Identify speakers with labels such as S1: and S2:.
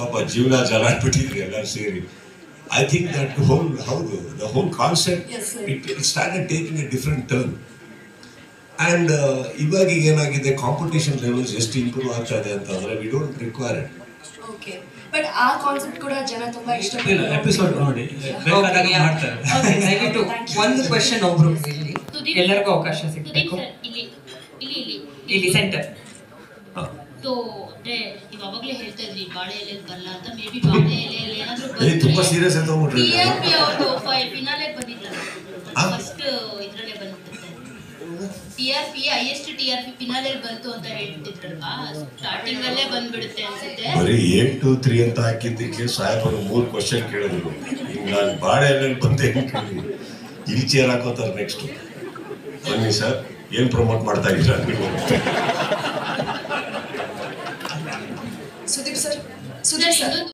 S1: ಪಾಪ ಜೀವನ ಜಲ ಬಿಟ್ಟಿದ್ರಿ ಎಲ್ಲರೂ ಸೇರಿ. I think that the whole concept,
S2: Yes, sir.
S1: it started taking a different turn. And ಇವಾಗ ಏನಾಗಿದೆ, ಕಾಂಪಿಟೇಷನ್ ಲೆವೆಲ್ಸ್ ಎಷ್ಟು ಇಂಪ್ರೂವ್ ಆಗ್ತಾ ಇದೆ ಅಂತಂದ್ರೆ we don't require it.
S2: Okay, but ಆ ಕಾನ್ಸೆಪ್ಟ್ ಕೂಡ ಜನ ತುಂಬಾ
S3: ಇಲ್ಲ
S2: ಇಷ್ಟಪಡ್ತಾರೆ.
S3: ಎಪಿಸೋಡ್ ನೋಡಿ ಬೇಕಾದಾಗ ಮಾಡ್ತಾರೆ.
S4: ದಯವಿಟ್ಟು ಒಂದು ಕ್ವೆಶ್ಚನ್ ಒಬ್ರು ಇಲ್ಲಿ ಎಲ್ಲರಿಗೂ ಅವಕಾಶ
S5: ಸುದೀಪ್
S4: ಸಿಗಬೇಕು.
S5: ಸರ್ ಇಲ್ಲಿ ಇಲ್ಲಿ ಇಲ್ಲಿ
S4: ಇಲ್ಲಿ ಸೆಂಟರ್.
S5: ಸೊ ಅಂದ್ರೆ ನೀವು ಅವಾಗಲೇ ಹೇಳ್ತಾ ಇದ್ರಿ ಬಾಳೆ ಎಲೆಯಲ್ಲಿ ಬರಲ್ಲ ಅಂತ. ಮೇ ಬಿ ಬಾಳೆ ಎಲೆಯಲ್ಲಿ ಏನಾದರೂ
S1: ತುಂಬಾ ಸೀರಿಯಸ್ ಆಗಿ ತಗೊಂಡ್ಬಿಟ್ರಿ.
S5: TRP ಅವ್ರದ್ದು ಫಿನಾಲೆ ಬಂದಿತ್ತಲ್ಲ, ಫಸ್ಟ್ ಇದ್ರಲ್ಲೇ ಬಂದಿರುತ್ತೆ. TRP ಹೈಯೆಸ್ಟ್ TRP ಫಿನಾಲೆ ಬಂತು ಅಂತ ಹೇಳ್ತಿದ್ರಲ್ವಾ, ಸ್ಟಾರ್ಟಿಂಗ್ ಅಲ್ಲೇ ಬಂದ್ಬಿಡುತ್ತೆ ಅನ್ಸುತ್ತೆ.
S1: ಬರೀ 8 to 3 ಅಂತ ಹಾಕಿದ್ದಕ್ಕೆ ಸಾಹೇಬರು 3 ಕ್ವಶನ್ ಕೇಳಿದ್ರು. ಈಗ ನಾನು ಬಾಳೆ ಎಲೆಯಲ್ಲಿ ಬಂದೆ ಕೇಳಿ ಇಲ್ಲಿ ಚೇರ್ ಹಾಕೋತಾರೆ. ನೆಕ್ಸ್ಟ್ ಬನ್ನಿ ಸರ್, ಏನ್ ಪ್ರಮೋಟ್ ಮಾಡ್ತಾ ಇದ್ದೀರಾ ನೀವು?
S2: ಸುದೀಪ್ ಸರ್